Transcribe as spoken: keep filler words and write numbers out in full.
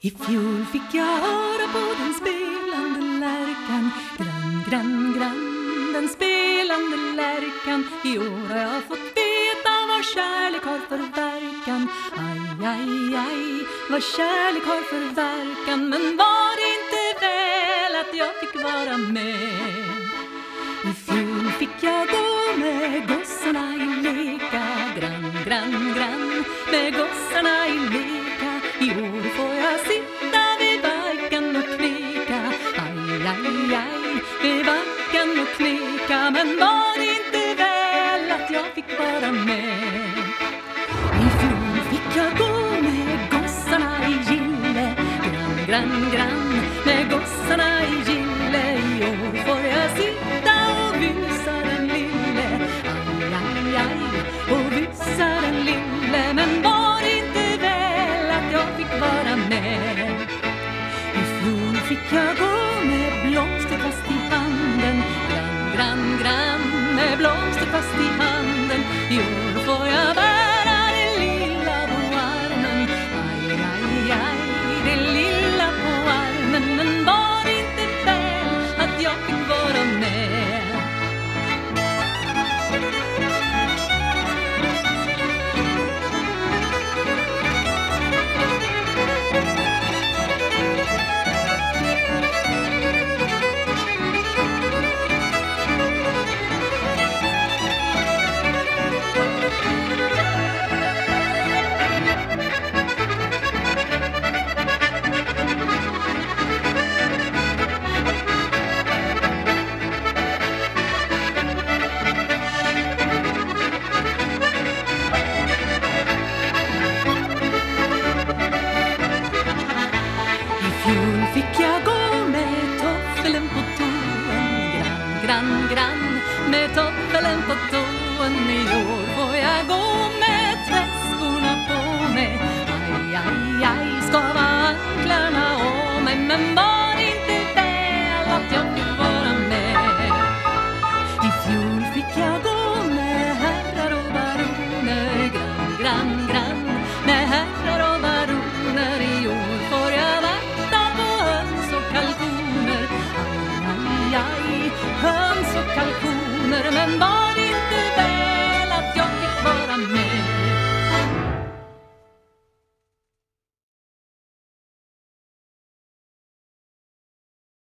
I fjol fick jag höra på den spelande lärkan. Grann, grann, grann, den spelande lärkan. I år har jag fått veta vad kärlek har för verkan. Aj, aj, aj, vad kärlek har för verkan. Men var det inte väl att jag fick vara med? I fjol fick jag gå med gossarna i leka. Grann, grann, grann, med gossarna i leka. I år får jag sitta vid vaggan och kneka. Aj, aj, aj, vid vaggan och kneka. Men var det inte väl att jag fick vara med? I fjol fick jag gå med gossarna i gille. Grann, grann, grann, med gossarna i gille. I år får jag sitta och vysa den lille. Aj, aj, aj, och vysa den lille. Men var det inte väl att jag fick vara med? I fjol fick jag gå med blomsterkast i handen. Grann, grann, grann, med blomsterkast i handen. I år får jag bära det lilla på armen. Aj, aj, aj, det lilla på armen. Men var det inte väl att jag fick vara med? Fick jag gå med toffelen på tån. Grann, grann, grann, med toffelen på tån. I år får jag gå med träskorna på mig. Aj, aj, aj, ska vara anklarna om mig. Men var det inte väl att jag fick vara med? I fjol fick jag gå med herrar och baroner. Grann, grann, grann, med herrar och baroner. I år får jag kalkoner. Aj, aj, aj, höns och kalkoner. Men var